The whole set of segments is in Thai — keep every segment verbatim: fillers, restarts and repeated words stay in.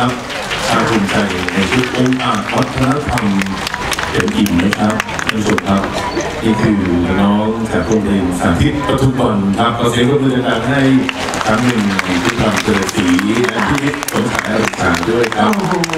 นะครับชาภูมิใจในชุดองค์อาจวัฒนธรรมเต็มอิ่มนะครับท่านผู้ชมครับนี่คือน้องจากโรงเรียนสาธิตปทุมวันครับขอเสียงปรบมือดังๆให้ทั้งหนึ่งที่ทำเจริญศรีและที่นิดสมชายอรุณชาด้วยครับ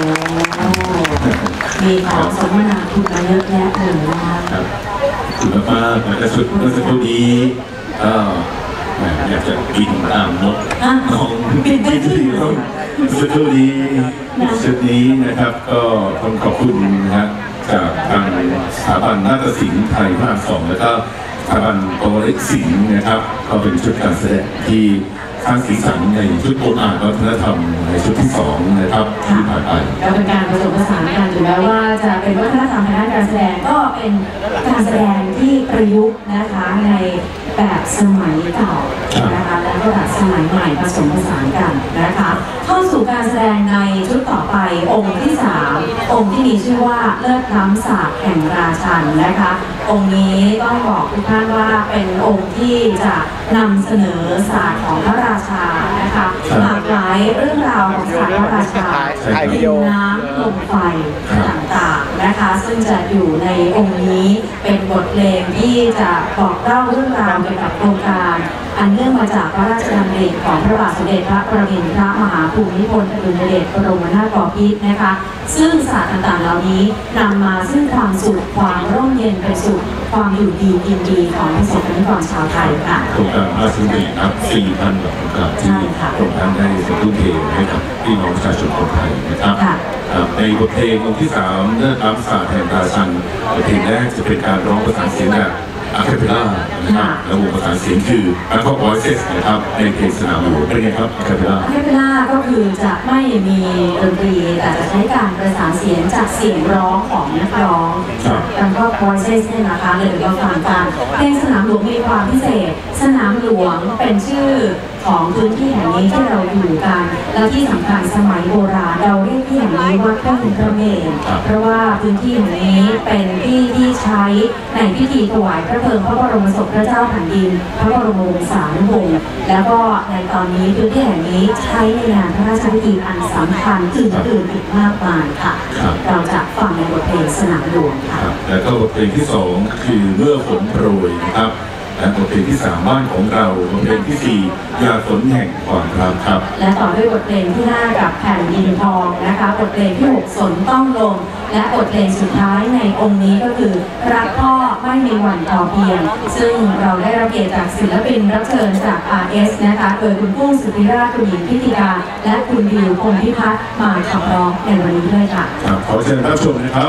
มีของสมนาคุณมาเยอะแยะเลยนะคะครับคุณมากๆแต่สุดเมื่อสักครู่นี้ก็อยากจะบินตามนกของบินที่ต้องสักครู่นี้ชุดนี้นะครับก็ต้องขอบคุณนะครับจากทางสถาบันนาฏศิลป์ไทยภาคสองแล้วก็สถาบันโอเล็กศิลป์นะครับก็เป็นชุดการแสดงที่สร้างสีสันในชุดโอนอ่านวัฒนธรรมในชุดที่สองนะครับที่ผ่านไปก็เป็นการผสมผสานกันถึงแม้ว่าจะเป็นวัฒนธรรมทางด้านการแสดงก็เป็นการแสดงที่ประยุกต์นะคะในแบบสมัยเก่านะคะแล้วก็แบบสมัยใหม่ผสมผสานกันนะคะเข้าสู่การแสดงในชุดต่อไปองค์ที่สามองค์ที่มีชื่อว่าเลิศล้ำศาสตร์แห่งราชันนะคะองค์นี้ต้องบอกทุกท่านว่าเป็นองค์ที่จะนำเสนอศาสตร์ของพระราชานะคะหลากหลายเรื่องราวของศาสตร์พระราชาดินน้ำลมไฟต่างๆนะคะซึ่งจะอยู่ในองค์นี้เป็นบทเพลงที่จะบอกเล่าเรื่องราวเกี่ยวกับโครงการอันเนื่องมาจากพระราชดำริของพระบาทสมเด็จพระประมินทรมหาภูมิพลอดุลยเดชบรมนาถบพิตรนะคะซึ่งศาสตร์ต่างๆเหล่านี้นำมาซึ่งความสุขความร่มเย็นเป็นสุขความอยู่ดีกินดีของประสบกนิกรชาวไทยค่ะโครงการพระราชดำรินับ สี่พัน กว่าโครงการที่โครงการได้ทุ่มเทให้กับพี่น้องประชาชนคนไทยนะครับในบทเพลงองค์ที่สามเลิศล้ำศาสตร์แห่งราชันบทเพลงแรกจะเป็นการร้องประสานเสียงแบบอะคาเปลล่านะครับแล้ววงประสานเสียงคืออัลฟาบอยเซสนะครับในเพลงสนามหลวงเป็นไงครับอะคาเปลล่าอะคาเปลล่าก็คือจะไม่มีดนตรีแต่จะใช้การประสานเสียงจากเสียงร้องของนักร้องอัลฟาบอยเซสเนี่ยนะคะเลยเราฟังกันเพลงสนามหลวงมีความพิเศษสนามหลวงเป็นชื่อของพื้นที่แห่งนี้ที่เราอยู่กันแล้วที่สำคัญสมัยโบราณเราเรียกที่แห่งนี้ว่าพระคุณพระเมรุเพราะว่าพื้นที่แห่งนี้เป็นที่ที่ใช้ในพิธีถวายพระเพลิงพระบรมศพพระเจ้าแผ่นดินพระบรมวงศานุวงศ์แล้วก็ในตอนนี้พื้นที่แห่งนี้ใช้ในงานพระราชพิธีอันสำคัญอื่นๆอีกมากมายค่ะเราจะฟังในบทเพลงสนามหลวงค่ะแล้วก็บทเพลงที่สองคือเมื่อฝนโปรยนะครับและบทเพลงที่สามบ้านของเราบทเพลงที่สี่ยาฝนแห่งความรักครับและต่อด้วยบทเพลงที่ห้ากับแผ่นดินทองนะคะบทเพลงที่หกฝนต้องลงและบทเพลงสุดท้ายในองค์นี้ก็คือรักพ่อไม่มีวันพอเพียงซึ่งเราได้รับเกียรติจากศิลปินรับเชิญจาก อาร์ เอส นะคะโดยคุณกุ้งสุธิราชคุณหญิงพิธิกาและคุณดิวพงพิพัฒน์มาขับร้องในวันนี้ด้วยค่ะขอเชิญรับชมนะครับ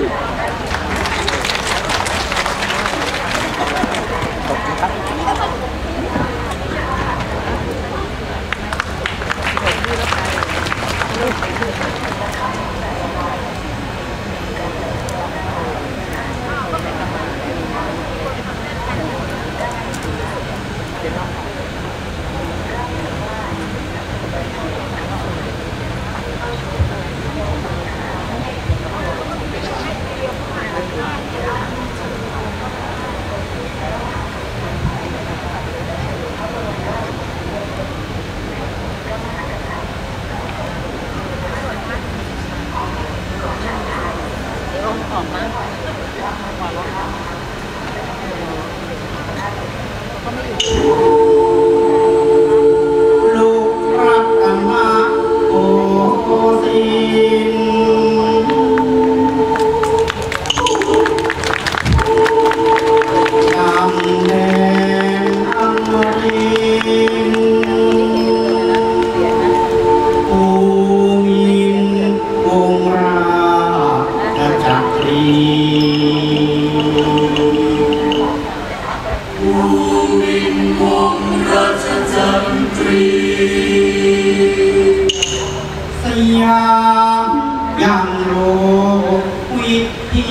ยังโลวิธี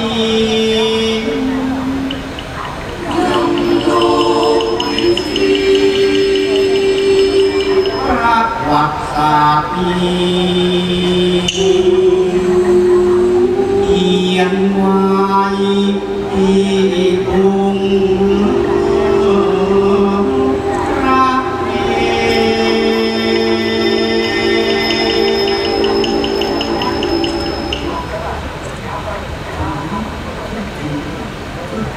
ยังโลวิธีพระวักษาปีเขียนไว้ที่องค์พ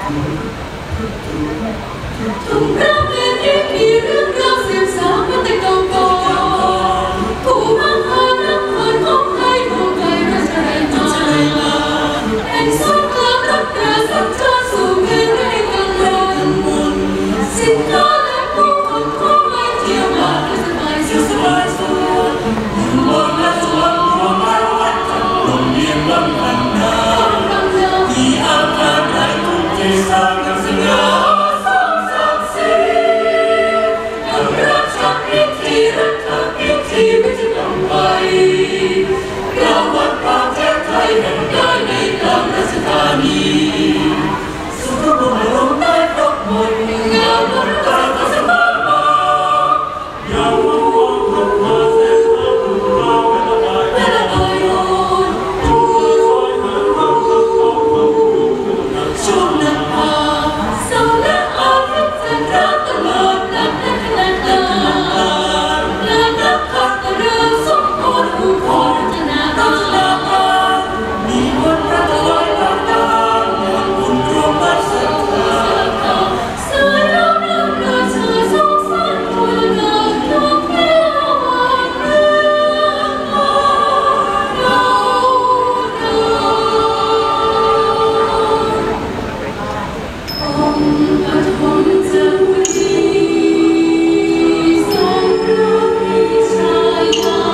ทุกเราเมื่อนี้มีเรื่องราวสืบสาวมาแต่เก่าก่อนผู้มหานครของไทยดวงใจราชแรงมาเป็นศูนย์กลางรักแต่สัญชาติสู่เมืองได้กันลนสินค้าและผู้คนของไม่เที่ยวมาสบายสุขสบายสุขอยู่บนราชวังดวงดาววัดโรงเรียนวังพันนาที่อาคารไร้ทุกที่สร้างกันสง่าที่วิจิตรไปเราวัดประเทศไทยแห่งใดในกลางราชธานีสุขบรมได้ครบหมดงามบนตาก็สมามาอย่าวังวังคบมาเส้นทางของเราเวลาบายโอนช่วยซอยหาทางทางของความรู้ช่วงนักพาเสาและอาทิตย์เส้นทางตลอดนับและขนาดนาผู้คนรัตนารัตนามีบทพระถวายพระตามวลบุญรวมวัดสัทธาสายน้ำน้ำราชาสงสารตัวนาทุกแก้ววันเรื่องเราเราองค์ปฐมเจ้าดีทรงพระวิชายา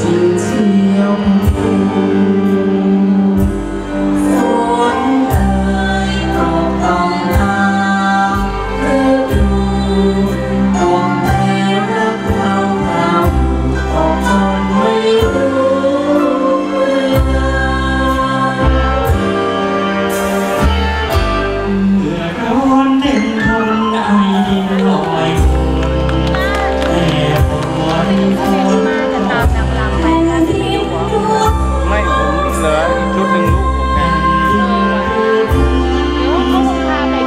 จึงเชี่ยวฝนเอ่ยตกต้องตามฤดูตกแต่รักเราเราตกจนไม่รู้เวลาเมื่อร้อนเต็มทนไอดินลอยแต่ฝนฝนไม่ผมเหลือชุดหนึ่งลูกผมไง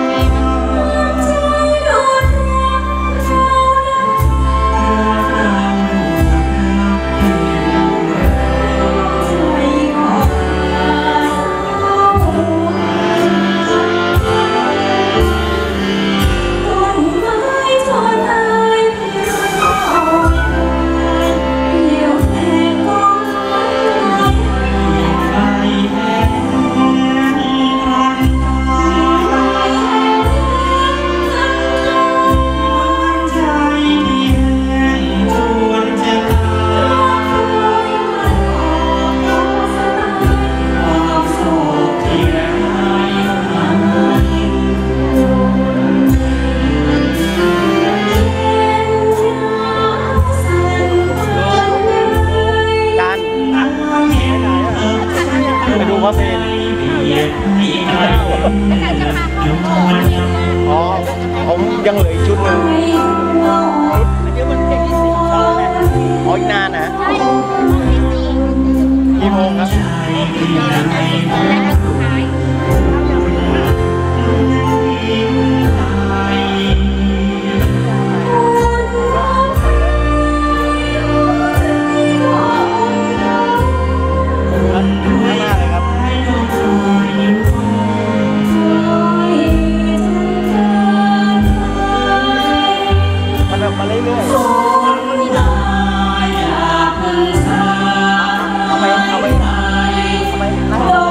ไปดูว่าเป็นอ๋อผมยังเหลืออีกชุดหนึ่งชุดอ๋ออีกนานนะกี่โมงครับมาเรื่อยๆเอาไปเอาไปเอาไปนั่งเลย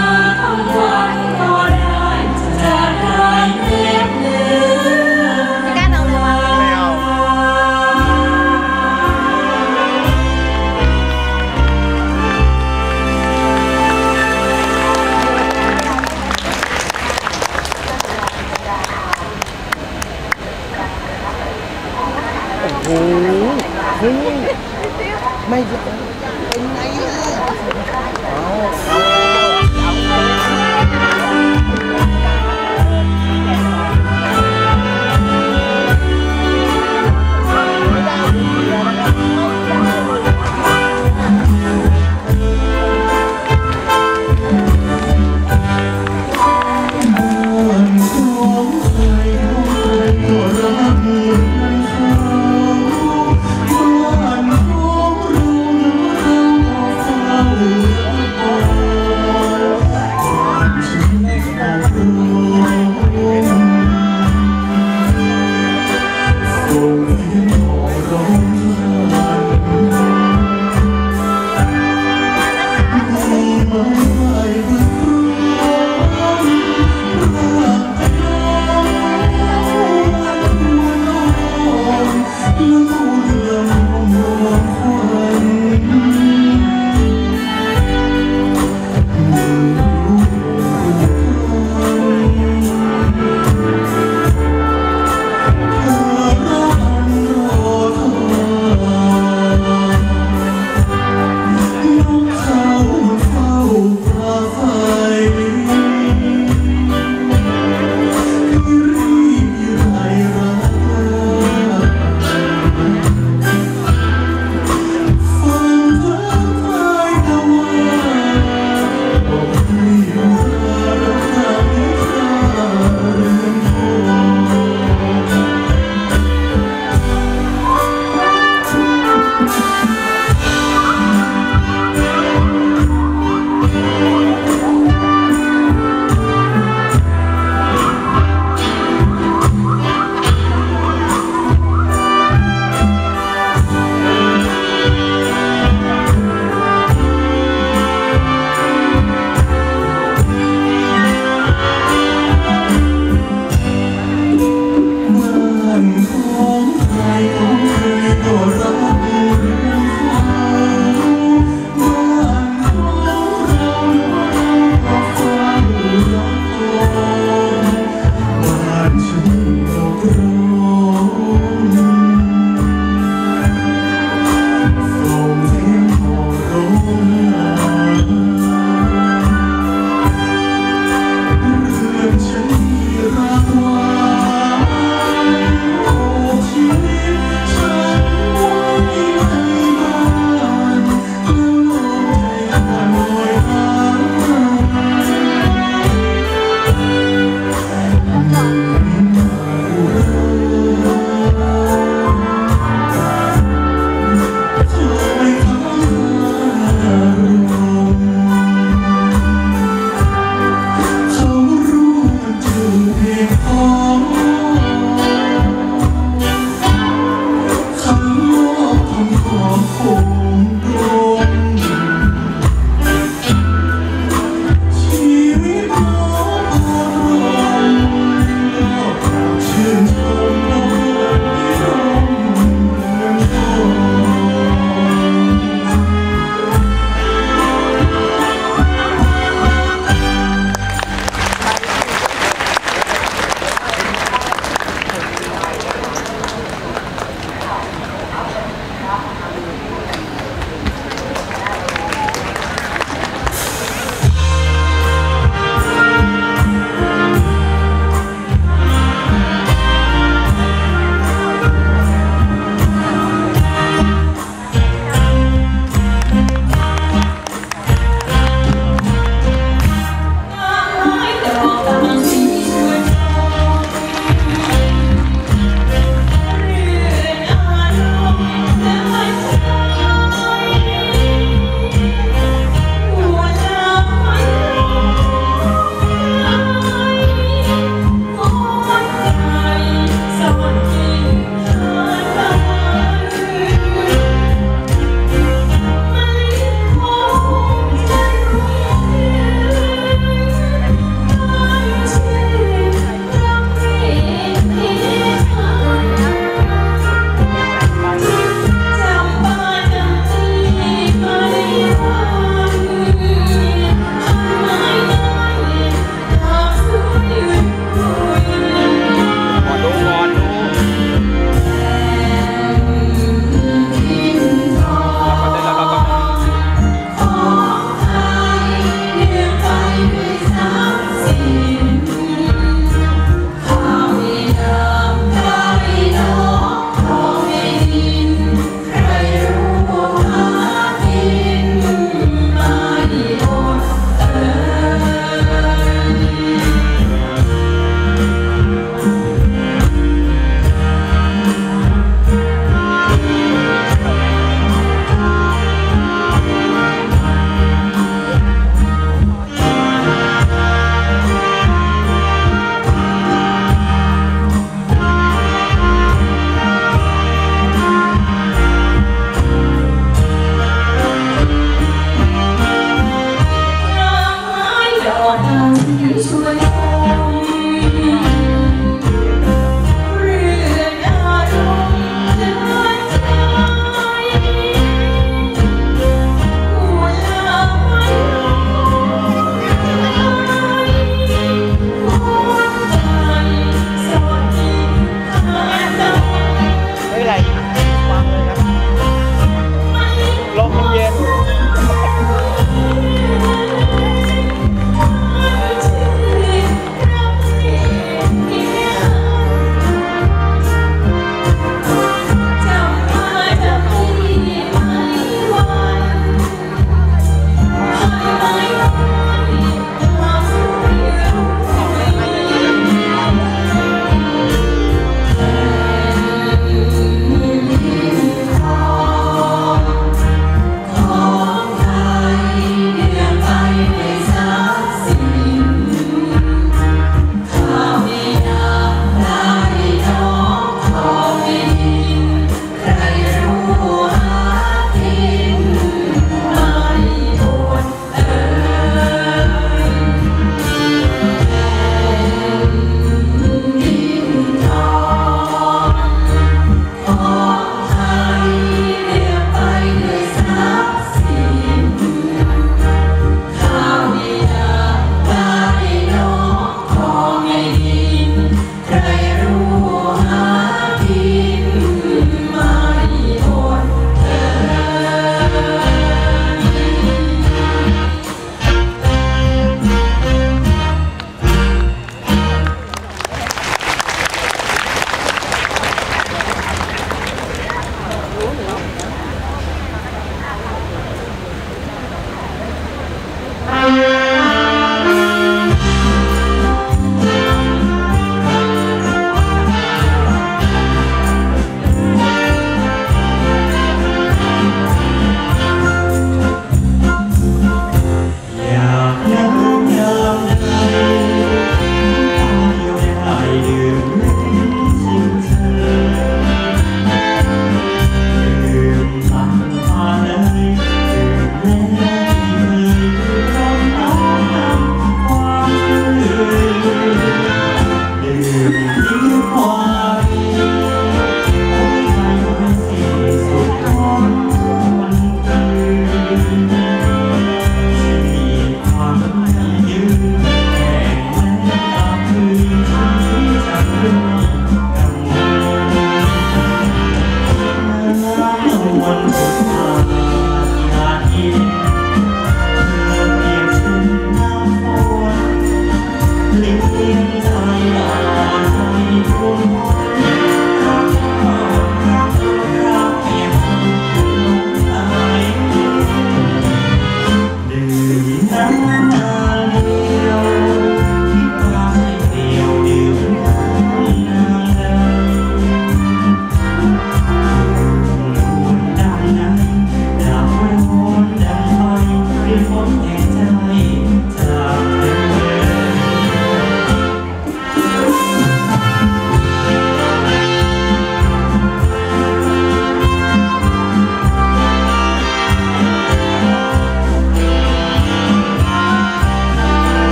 ไม่เอาไม่เอาโอ้โหเฮ้ยไม่เป็นไงล่ะเอาเอา